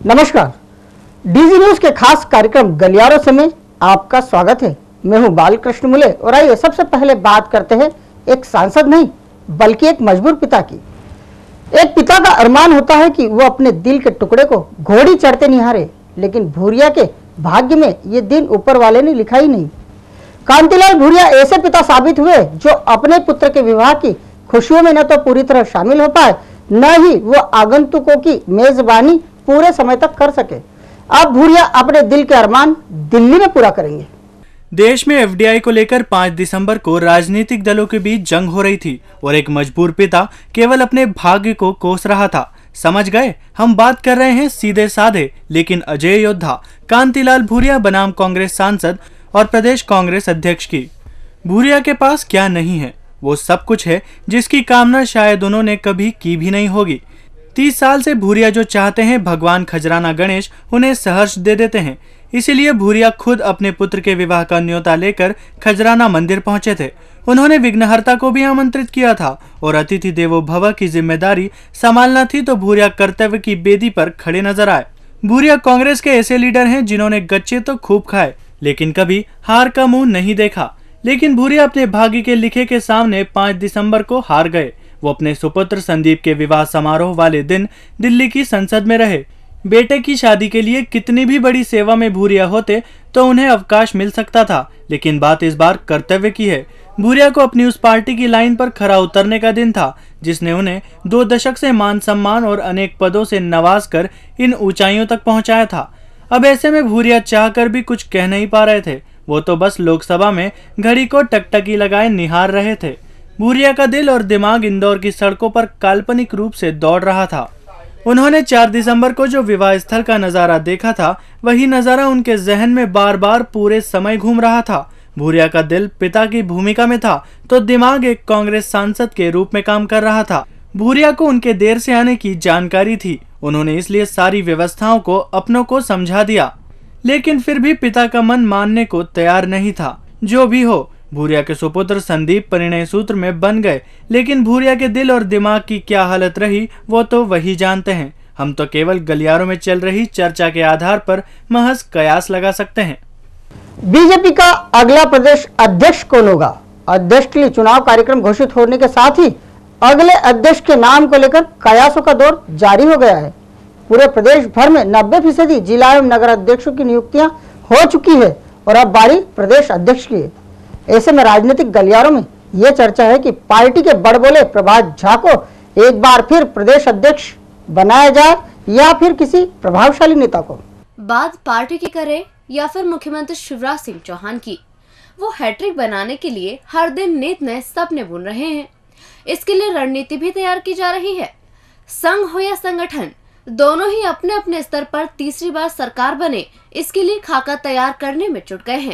नमस्कार, DG news के खास कार्यक्रम गलियारों से में आपका स्वागत है। मैं हूं बालकृष्ण मुले और आइए सबसे पहले बात करते हैं एक सांसद नहीं बल्कि एक मजबूर पिता की। एक पिता का अरमान होता है कि वो अपने दिल के टुकड़े को घोड़ी चढ़ते निहारे, लेकिन भूरिया के भाग्य में ये दिन ऊपर वाले ने लिखा ही नहीं। कांतिलाल भूरिया ऐसे पिता साबित हुए जो अपने पुत्र के विवाह की खुशियों में न तो पूरी तरह शामिल हो पाए, न ही वो आगंतुकों की मेजबानी पूरे समय तक कर सके। अब भूरिया अपने दिल के अरमान दिल्ली में पूरा करेंगे। देश में एफडीआई को लेकर 5 दिसंबर को राजनीतिक दलों के बीच जंग हो रही थी और एक मजबूर पिता केवल अपने भाग्य को कोस रहा था। समझ गए, हम बात कर रहे हैं सीधे साधे लेकिन अजय योद्धा कांतिलाल भूरिया बनाम कांग्रेस सांसद और प्रदेश कांग्रेस अध्यक्ष की। भूरिया के पास क्या नहीं है, वो सब कुछ है जिसकी कामना शायद उन्होंने कभी की भी नहीं होगी। 30 साल से भूरिया जो चाहते हैं भगवान खजराना गणेश उन्हें सहर्ष दे देते हैं। इसीलिए भूरिया खुद अपने पुत्र के विवाह का न्योता लेकर खजराना मंदिर पहुंचे थे। उन्होंने विघ्नहर्ता को भी आमंत्रित किया था और अतिथि देवो भव की जिम्मेदारी संभालना थी तो भूरिया कर्तव्य की बेदी पर खड़े नजर आए। भूरिया कांग्रेस के ऐसे लीडर हैं जिन्होंने गच्चे तो खूब खाए लेकिन कभी हार का मुंह नहीं देखा। लेकिन भूरिया अपने भाग्य के लिखे के सामने 5 दिसंबर को हार गए। वो अपने सुपुत्र संदीप के विवाह समारोह वाले दिन दिल्ली की संसद में रहे। बेटे की शादी के लिए कितनी भी बड़ी सेवा में भूरिया होते तो उन्हें अवकाश मिल सकता था, लेकिन बात इस बार कर्तव्य की है। भूरिया को अपनी उस पार्टी की लाइन पर खरा उतरने का दिन था जिसने उन्हें 2 दशक से मान सम्मान और अनेक पदों से नवाज कर इन ऊंचाइयों तक पहुंचाया था। अब ऐसे में भूरिया चाहकर भी कुछ कह नहीं पा रहे थे। वो तो बस लोकसभा में घड़ी को टकटकी लगाए निहार रहे थे। भूरिया का दिल और दिमाग इंदौर की सड़कों पर काल्पनिक रूप से दौड़ रहा था। उन्होंने 4 दिसंबर को जो विवाह स्थल का नजारा देखा था वही नजारा उनके जहन में बार बार पूरे समय घूम रहा था। भूरिया का दिल पिता की भूमिका में था तो दिमाग एक कांग्रेस सांसद के रूप में काम कर रहा था। भूरिया को उनके देर से आने की जानकारी थी, उन्होंने इसलिए सारी व्यवस्थाओं को अपनों को समझा दिया, लेकिन फिर भी पिता का मन मानने को तैयार नहीं था। जो भी हो, भूरिया के सुपुत्र संदीप परिणय सूत्र में बन गए, लेकिन भूरिया के दिल और दिमाग की क्या हालत रही वो तो वही जानते हैं। हम तो केवल गलियारों में चल रही चर्चा के आधार पर महज कयास लगा सकते हैं। बीजेपी का अगला प्रदेश अध्यक्ष कौन होगा? अध्यक्ष के लिए चुनाव कार्यक्रम घोषित होने के साथ ही अगले अध्यक्ष के नाम को लेकर कयासों का दौर जारी हो गया है। पूरे प्रदेश भर में 90% जिला एवं नगर अध्यक्षों की नियुक्तियां हो चुकी है और अब बारी प्रदेश अध्यक्ष की है। ऐसे में राजनीतिक गलियारों में यह चर्चा है कि पार्टी के बड़बोले प्रभात झा को एक बार फिर प्रदेश अध्यक्ष बनाया जाए या फिर किसी प्रभावशाली नेता को। बात पार्टी की करे या फिर मुख्यमंत्री शिवराज सिंह चौहान की, वो हैट्रिक बनाने के लिए हर दिन नित नए सपने बुन रहे हैं। इसके लिए रणनीति भी तैयार की जा रही है। संघ हो या संगठन, दोनों ही अपने अपने स्तर पर तीसरी बार सरकार बने, इसके लिए खाका तैयार करने में जुट गए हैं।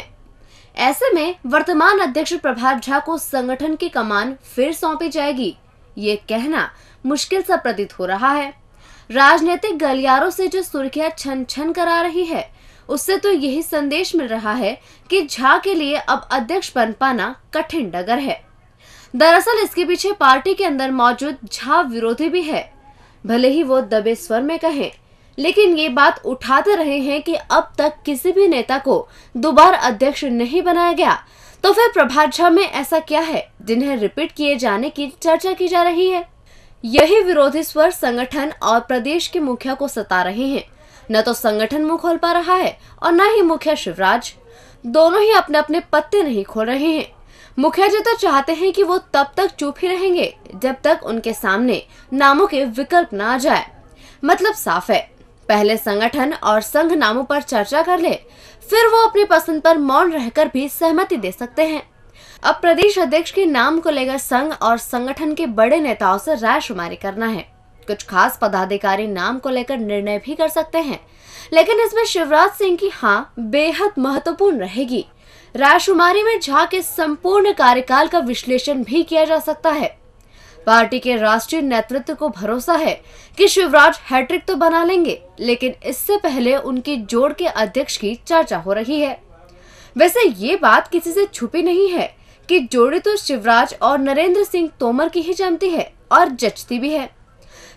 ऐसे में वर्तमान अध्यक्ष प्रभात झा को संगठन की कमान फिर सौंपी जाएगी, ये कहना मुश्किल सा प्रतीत हो रहा है। राजनीतिक गलियारों से जो सुर्खियां छन छन करा रही है उससे तो यही संदेश मिल रहा है कि झा के लिए अब अध्यक्ष बन पाना कठिन डगर है। दरअसल इसके पीछे पार्टी के अंदर मौजूद झा विरोधी भी है। भले ही वो दबे स्वर में कहें, लेकिन ये बात उठाते रहे हैं कि अब तक किसी भी नेता को दोबारा अध्यक्ष नहीं बनाया गया, तो फिर प्रभात झा में ऐसा क्या है जिन्हें रिपीट किए जाने की चर्चा की जा रही है। यही विरोधी स्वर संगठन और प्रदेश के मुखिया को सता रहे हैं। न तो संगठन मुंह खोल पा रहा है और न ही मुखिया शिवराज, दोनों ही अपने अपने पत्ते नहीं खोल रहे हैं। मुखिया जी तो चाहते हैं कि वो तब तक चुप ही रहेंगे जब तक उनके सामने नामों के विकल्प न आ जाए। मतलब साफ है, पहले संगठन और संघ नामों पर चर्चा कर ले, फिर वो अपनी पसंद पर मौन रहकर भी सहमति दे सकते हैं। अब प्रदेश अध्यक्ष के नाम को लेकर संघ और संगठन के बड़े नेताओं से रायशुमारी करना है। कुछ खास पदाधिकारी नाम को लेकर निर्णय भी कर सकते हैं, लेकिन इसमें शिवराज सिंह की हाँ बेहद महत्वपूर्ण रहेगी। रायशुमारी में झा के संपूर्ण कार्यकाल का विश्लेषण भी किया जा सकता है। पार्टी के राष्ट्रीय नेतृत्व को भरोसा है कि शिवराज हैट्रिक तो बना लेंगे, लेकिन इससे पहले उनकी जोड़ के अध्यक्ष की चर्चा हो रही है। वैसे ये बात किसी से छुपी नहीं है कि जोड़ी तो शिवराज और नरेंद्र सिंह तोमर की ही जमती है और जचती भी है।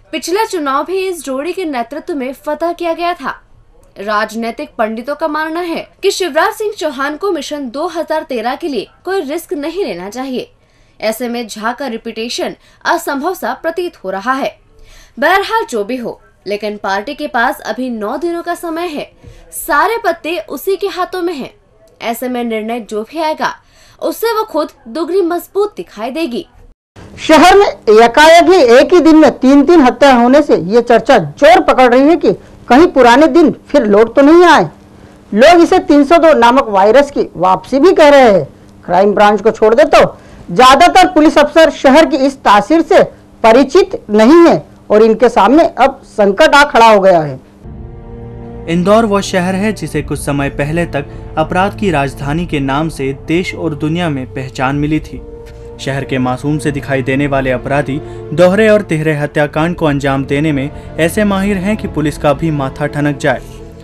पिछला चुनाव भी इस जोड़ी के नेतृत्व में फतह किया गया था। राजनीतिक पंडितों का मानना है कि शिवराज सिंह चौहान को मिशन 2013 के लिए कोई रिस्क नहीं लेना चाहिए। ऐसे में झा का रिपुटेशन असंभव सा प्रतीत हो रहा है। बहरहाल जो भी हो, लेकिन पार्टी के पास अभी 9 दिनों का समय है। सारे पत्ते उसी के हाथों में हैं। ऐसे में निर्णय जो भी आएगा उससे वो खुद दुगनी मजबूत दिखाई देगी। शहर में एकाएक ही एक ही दिन में 3 हत्या होने से ये चर्चा जोर पकड़ रही है कि कहीं पुराने दिन फिर लौट तो नहीं आए। लोग इसे 302 नामक वायरस की वापसी भी कह रहे हैं। क्राइम ब्रांच को छोड़ दे तो ज्यादातर पुलिस अफसर शहर की इस तासीर से परिचित नहीं है और इनके सामने अब संकट आ खड़ा हो गया है। इंदौर वो शहर है जिसे कुछ समय पहले तक अपराध की राजधानी के नाम से देश और दुनिया में पहचान मिली थी। शहर के मासूम से दिखाई देने वाले अपराधी दोहरे और तिहरे हत्याकांड को अंजाम देने में ऐसे माहिर हैं कि पुलिस का भी माथा ठनक जाए।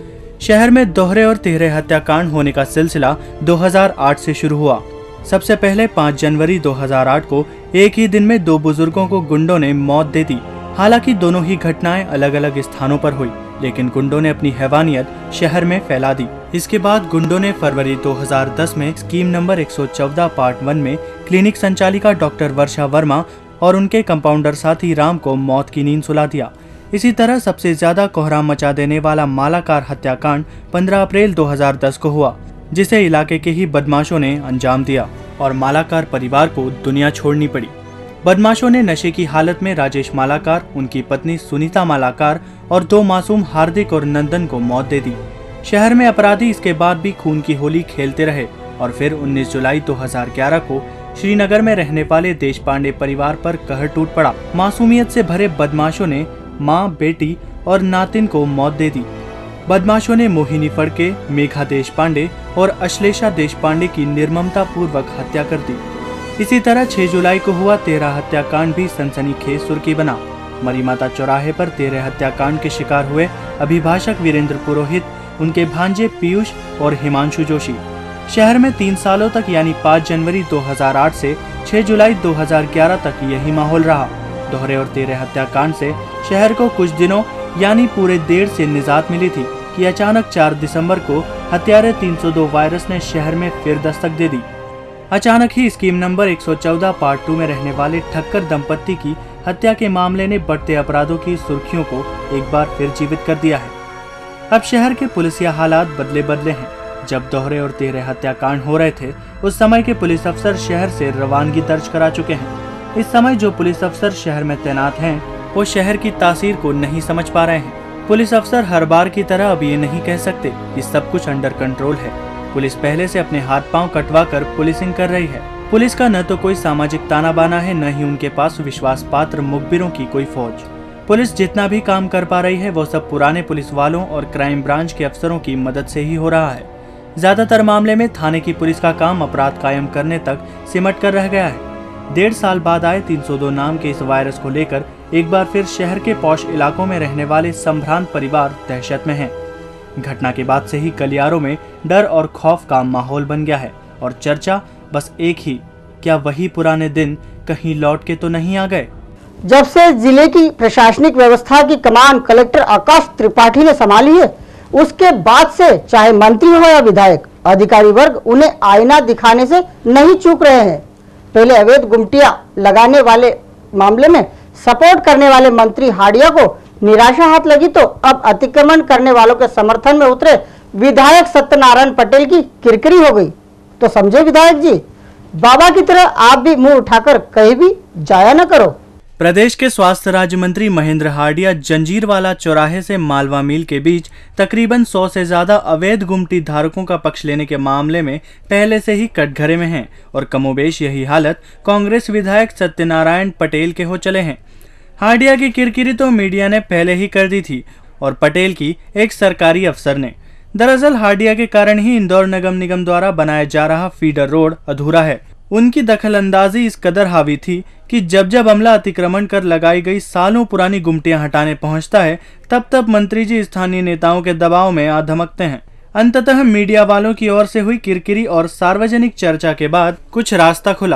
शहर में दोहरे और तिहरे हत्याकांड होने का सिलसिला 2008 से शुरू हुआ। सबसे पहले 5 जनवरी 2008 को एक ही दिन में 2 बुजुर्गों को गुंडों ने मौत दे दी। हालांकि दोनों ही घटनाएं अलग अलग स्थानों पर हुई, लेकिन गुंडों ने अपनी हैवानियत शहर में फैला दी। इसके बाद गुंडों ने फरवरी 2010 में स्कीम नंबर 114 पार्ट 1 में क्लिनिक संचालिका डॉक्टर वर्षा वर्मा और उनके कंपाउंडर साथी राम को मौत की नींद सुला दिया। इसी तरह सबसे ज्यादा कोहराम मचा देने वाला मालाकार हत्याकांड 15 अप्रैल 2010 को हुआ, जिसे इलाके के ही बदमाशों ने अंजाम दिया और मालाकार परिवार को दुनिया छोड़नी पड़ी। बदमाशों ने नशे की हालत में राजेश मालाकार, उनकी पत्नी सुनीता मालाकार और 2 मासूम हार्दिक और नंदन को मौत दे दी। शहर में अपराधी इसके बाद भी खून की होली खेलते रहे और फिर 19 जुलाई 2011 को श्रीनगर में रहने वाले देशपांडे परिवार पर कहर टूट पड़ा। मासूमियत से भरे बदमाशों ने मां, बेटी और नातिन को मौत दे दी। बदमाशों ने मोहिनी फड़के, मेघा देशपांडे और अश्लेषा देशपांडे की निर्ममता पूर्वक हत्या कर दी। इसी तरह 6 जुलाई को हुआ 13 हत्याकांड भी सनसनीखेज सुर्खी बना। मरीमाता चौराहे पर 13 हत्याकांड के शिकार हुए अभिभाषक वीरेंद्र पुरोहित, उनके भांजे पीयूष और हिमांशु जोशी। शहर में 3 सालों तक यानी 5 जनवरी 2008 से 6 जुलाई 2011 तक यही माहौल रहा। दोहरे और 13 हत्याकांड से शहर को कुछ दिनों यानी पूरे 1.5 से निजात मिली थी कि अचानक 4 दिसंबर को हत्यारे 302 वायरस ने शहर में फिर दस्तक दे दी। अचानक ही स्कीम नंबर 114 पार्ट 2 में रहने वाले ठक्कर दंपत्ति की हत्या के मामले ने बढ़ते अपराधों की सुर्खियों को एक बार फिर जीवित कर दिया है। अब शहर के पुलिसिया हालात बदले बदले हैं। जब दोहरे और 13 हत्याकांड हो रहे थे, उस समय के पुलिस अफसर शहर से रवानगी दर्ज करा चुके हैं। इस समय जो पुलिस अफसर शहर में तैनात हैं, वो शहर की तासीर को नहीं समझ पा रहे हैं। पुलिस अफसर हर बार की तरह अब ये नहीं कह सकते कि सब कुछ अंडर कंट्रोल है। पुलिस पहले से अपने हाथ पांव कटवा कर पुलिसिंग कर रही है। पुलिस का न तो कोई सामाजिक ताना बाना है, न ही उनके पास विश्वास पात्र मुखबिरों की कोई फौज। पुलिस जितना भी काम कर पा रही है वो सब पुराने पुलिस वालों और क्राइम ब्रांच के अफसरों की मदद से ही हो रहा है। ज्यादातर मामले में थाने की पुलिस का काम अपराध कायम करने तक सिमट कर रह गया है। 1.5 साल बाद आए 302 नाम के इस वायरस को लेकर एक बार फिर शहर के पौष इलाकों में रहने वाले संभ्रांत परिवार दहशत में हैं। घटना के बाद से ही गलियारों में डर और खौफ का माहौल बन गया है और चर्चा बस एक ही, क्या वही पुराने दिन कहीं लौट के तो नहीं आ गए। जब से जिले की प्रशासनिक व्यवस्था की कमान कलेक्टर आकाश त्रिपाठी ने संभाली है, उसके बाद से चाहे मंत्री हो या विधायक, अधिकारी वर्ग उन्हें आईना दिखाने से नहीं चूक रहे हैं। पहले अवैध गुमटियां लगाने वाले मामले में सपोर्ट करने वाले मंत्री हाडिया को निराशा हाथ लगी, तो अब अतिक्रमण करने वालों के समर्थन में उतरे विधायक सत्यनारायण पटेल की किरकिरी हो गई। तो समझे विधायक जी, बाबा की तरह आप भी मुंह उठाकर कहीं भी जाया न करो। प्रदेश के स्वास्थ्य राज्य मंत्री महेंद्र हाडिया जंजीरवाला चौराहे से मालवा मिल के बीच तकरीबन 100 से ज्यादा अवैध गुमटी धारकों का पक्ष लेने के मामले में पहले से ही कटघरे में हैं और कमोबेश यही हालत कांग्रेस विधायक सत्यनारायण पटेल के हो चले हैं। हाडिया की किरकिरी तो मीडिया ने पहले ही कर दी थी और पटेल की एक सरकारी अफसर ने। दरअसल हाडिया के कारण ही इंदौर नगर निगम द्वारा बनाया जा रहा फीडर रोड अधूरा है। उनकी दखलंदाजी इस कदर हावी थी कि जब जब अमला अतिक्रमण कर लगाई गई सालों पुरानी गुमटियां हटाने पहुंचता है, तब तब मंत्री जी स्थानीय नेताओं के दबाव में आ धमकते हैं। अंततः मीडिया वालों की ओर से हुई किरकिरी और सार्वजनिक चर्चा के बाद कुछ रास्ता खुला।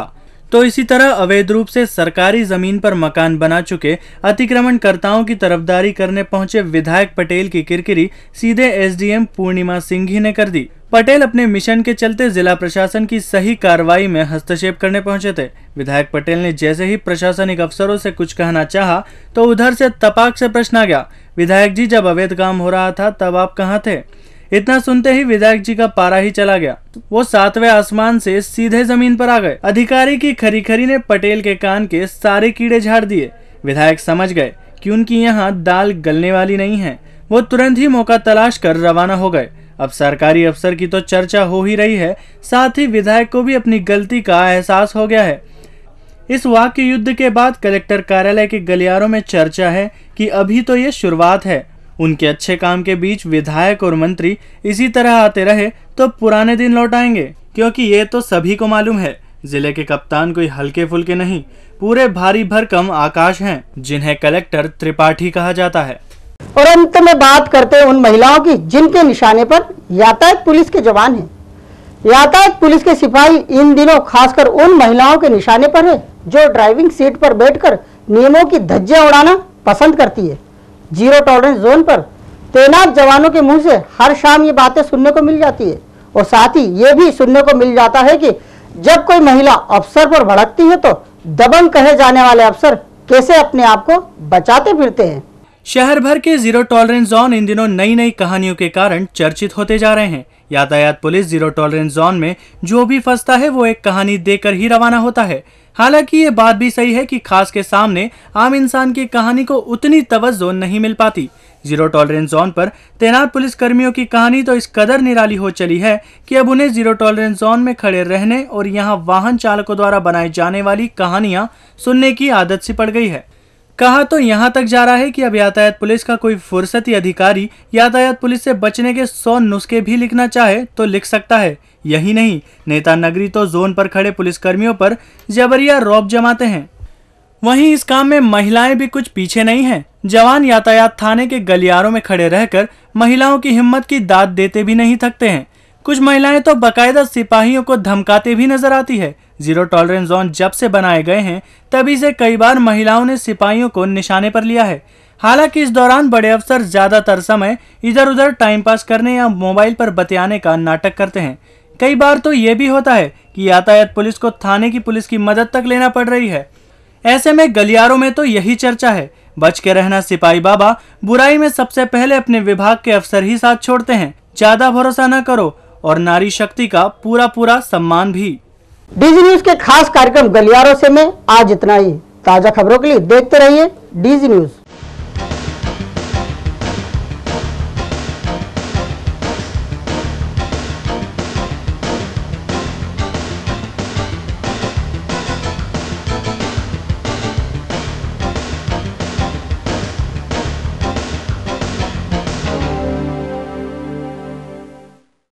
तो इसी तरह अवैध रूप से सरकारी जमीन पर मकान बना चुके अतिक्रमणकर्ताओं की तरफदारी करने पहुंचे विधायक पटेल की किरकिरी सीधे एसडीएम पूर्णिमा सिंह ही ने कर दी। पटेल अपने मिशन के चलते जिला प्रशासन की सही कार्रवाई में हस्तक्षेप करने पहुंचे थे। विधायक पटेल ने जैसे ही प्रशासनिक अफसरों से कुछ कहना चाहा तो उधर से तपाक से प्रश्न आ गया, विधायक जी जब अवैध काम हो रहा था तब आप कहाँ थे? इतना सुनते ही विधायक जी का पारा ही चला गया। वो 7वें आसमान से सीधे जमीन पर आ गए। अधिकारी की खरी ने पटेल के कान के सारे कीड़े झाड़ दिए। विधायक समझ गए कि उनकी यहाँ दाल गलने वाली नहीं है। वो तुरंत ही मौका तलाश कर रवाना हो गए। अब सरकारी अफसर की तो चर्चा हो ही रही है, साथ ही विधायक को भी अपनी गलती का एहसास हो गया है। इस वाक्य युद्ध के बाद कलेक्टर कार्यालय के गलियारों में चर्चा है कि अभी तो ये शुरुआत है। उनके अच्छे काम के बीच विधायक और मंत्री इसी तरह आते रहे तो पुराने दिन लौट आएंगे, क्योंकि ये तो सभी को मालूम है जिले के कप्तान कोई हल्के फुल्के नहीं, पूरे भारी भरकम आकाश हैं, जिन्हें कलेक्टर त्रिपाठी कहा जाता है। और अंत में बात करते हैं उन महिलाओं की जिनके निशाने पर यातायात पुलिस के जवान हैं। यातायात पुलिस के सिपाही इन दिनों खासकर उन महिलाओं के निशाने पर है जो ड्राइविंग सीट पर बैठकर नियमों की धज्जियां उड़ाना पसंद करती है। जीरो टॉलरेंस जोन पर तैनात जवानों के मुंह से हर शाम ये बातें सुनने को मिल जाती है और साथ ही ये भी सुनने को मिल जाता है कि जब कोई महिला अफसर पर भड़कती है तो दबंग कहे जाने वाले अफसर कैसे अपने आप को बचाते फिरते हैं। शहर भर के जीरो टॉलरेंस जोन इन दिनों नई नई कहानियों के कारण चर्चित होते जा रहे हैं। यातायात पुलिस जीरो टॉलरेंस जोन में जो भी फंसता है वो एक कहानी देकर ही रवाना होता है। हालांकि ये बात भी सही है कि खास के सामने आम इंसान की कहानी को उतनी तवज्जो नहीं मिल पाती। जीरो टॉलरेंस जोन पर तैनात पुलिस कर्मियों की कहानी तो इस कदर निराली हो चली है कि अब उन्हें जीरो टॉलरेंस जोन में खड़े रहने और यहाँ वाहन चालकों द्वारा बनाई जाने वाली कहानियां सुनने की आदत सी पड़ गई है। कहा तो यहाँ तक जा रहा है कि अब यातायात पुलिस का कोई फुर्सती अधिकारी यातायात पुलिस से बचने के 100 नुस्खे भी लिखना चाहे तो लिख सकता है। यही नहीं, नेता नगरी तो जोन पर खड़े पुलिसकर्मियों पर जबरिया रौब जमाते हैं। वहीं इस काम में महिलाएं भी कुछ पीछे नहीं हैं। जवान यातायात थाने के गलियारों में खड़े रहकर महिलाओं की हिम्मत की दाद देते भी नहीं थकते हैं। कुछ महिलाएं तो बाकायदा सिपाहियों को धमकाते भी नजर आती है। जीरो टॉलरेंस जोन जब से बनाए गए हैं तभी से कई बार महिलाओं ने सिपाहियों को निशाने पर लिया है। हालांकि इस दौरान बड़े अफसर ज्यादातर समय इधर उधर टाइम पास करने या मोबाइल पर बतियाने का नाटक करते हैं। कई बार तो ये भी होता है कि यातायात पुलिस को थाने की पुलिस की मदद तक लेना पड़ रही है। ऐसे में गलियारों में तो यही चर्चा है, बच के रहना सिपाही बाबा, बुराई में सबसे पहले अपने विभाग के अफसर ही साथ छोड़ते हैं। ज्यादा भरोसा न करो और नारी शक्ति का पूरा सम्मान भी। डीजी न्यूज के खास कार्यक्रम गलियारों से में आज इतना ही। ताजा खबरों के लिए देखते रहिए डीजी न्यूज।